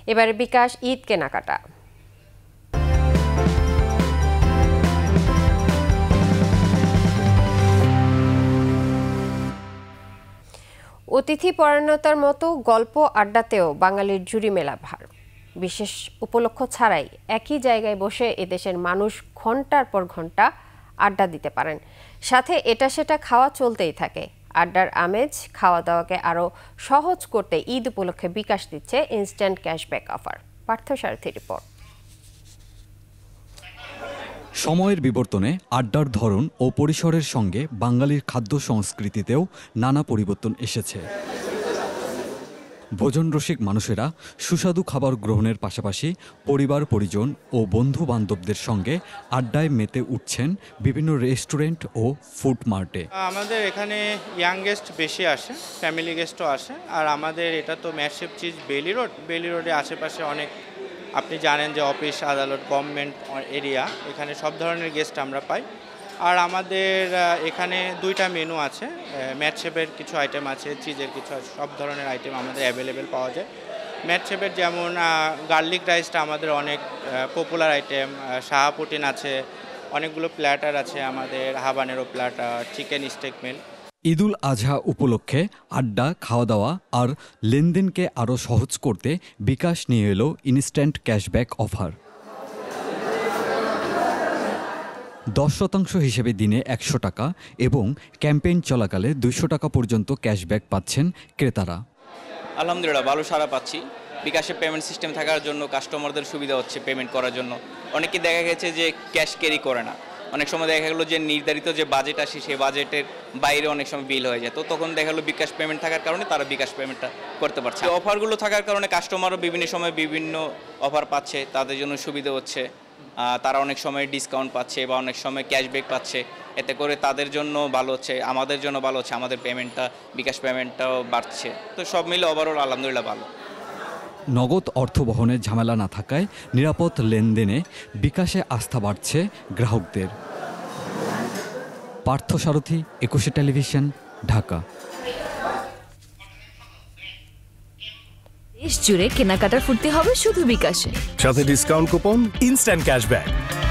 এবারে বিকাশ ঈদ কেনাকাটা। অতিথি পরায়ণতার মতো গল্প আড্ডাতেও বাঙালির জুড়ি মেলা ভার। বিশেষ উপলক্ষ ছাড়াই একই জায়গায় বসে এদেশের মানুষ ঘন্টার পর ঘন্টা আড্ডা দিতে পারেন, সাথে এটা সেটা খাওয়া চলতেই থাকে। আড্ডার আমেজ খাওয়া দাওয়াকে আরও সহজ করতে ঈদ উপলক্ষে বিকাশ দিচ্ছে instant cashback offer. Parthasarathi report. সময়ের বিবর্তনে আড্ডার ধরন ও পরিসরের সঙ্গে বাঙালির খাদ্য সংস্কৃতিতেও নানা পরিবর্তন এসেছে। ভোজন রসিক মানুষেরা সুস্বাদু খাবার গ্রহণের পাশাপাশি পরিবার পরিজন ও বন্ধু বান্ধবদের সঙ্গে আড্ডায় মেতে উঠছেন বিভিন্ন রেস্টুরেন্ট ও ফুড মার্টে। আমাদের এখানে ইয়াং গেস্ট বেশি আসে, ফ্যামিলি গেস্টও আসে। আর আমাদের এটা তো ম্যাটশেপ চিজ বেলি রোডে আশেপাশে অনেক, আপনি জানেন যে অফিস আদালত গভর্নমেন্ট এরিয়া, এখানে সব ধরনের গেস্ট আমরা পাই। আর আমাদের এখানে 2টা মেনু আছে, ম্যাটশেপের কিছু আইটেম আছে, চিজের কিছু আছে, সব ধরনের আইটেম আমাদের অ্যাভেলেবেল পাওয়া যায়। ম্যাটশেপের যেমন গার্লিক রাইসটা আমাদের অনেক পপুলার আইটেম, শাহাপুটিন আছে, অনেকগুলো প্ল্যাটার আছে আমাদের, habanero platter, chicken steak meal. Eidul Azha উপলক্ষে আড্ডা, খাওয়া দাওয়া আর লেনদেনকে আরও সহজ করতে বিকাশ নিয়ে এলো ইনস্ট্যান্ট ক্যাশব্যাক অফার। 10% হিসেবে দিনে 100 টাকা এবং ক্যাম্পেইন চলাকালে 200 টাকা পর্যন্ত ক্যাশব্যাক পাচ্ছেন ক্রেতারা। আলহামদুলিল্লাহ ভালো সাড়া পাচ্ছি। বিকাশে পেমেন্ট সিস্টেম থাকার জন্য কাস্টমারদের সুবিধা হচ্ছে পেমেন্ট করার জন্য। অনেকে দেখা গেছে যে ক্যাশ ক্যারি করে না, অনেক সময় দেখা গেলো যে নির্ধারিত যে বাজেট আসে সেই বাজেটের বাইরে অনেক সময় বিল হয়ে যায়, তো তখন দেখা গেলো বিকাশ পেমেন্ট থাকার কারণে তারা বিকাশ পেমেন্টটা করতে পারছে। অফারগুলো থাকার কারণে কাস্টমারও বিভিন্ন সময় বিভিন্ন অফার পাচ্ছে, তাদের জন্য সুবিধা হচ্ছে। তারা অনেক সময় ডিসকাউন্ট পাচ্ছে বা অনেক সময় ক্যাশব্যাক পাচ্ছে, এতে করে তাদের জন্য ভালো হচ্ছে, আমাদের জন্য ভালো হচ্ছে, আমাদের পেমেন্টটা বিকাশ পেমেন্টটাও বাড়ছে। তো সব মিলে ওভারঅল আলহামদুলিল্লাহ ভালো। নগদ অর্থ বহনের ঝামেলা না থাকায় নিরাপদ লেনদেনে বিকাশে আস্থা বাড়ছে গ্রাহকদের। পার্থসারথী, 21 টেলিভিশন, ঢাকা। দেশ জুড়ে কেনাকাটার ফুর্তি হবে শুধু বিকাশে, সাথে ডিসকাউন্ট কুপন, ইনস্ট্যান্ট ক্যাশব্যাক।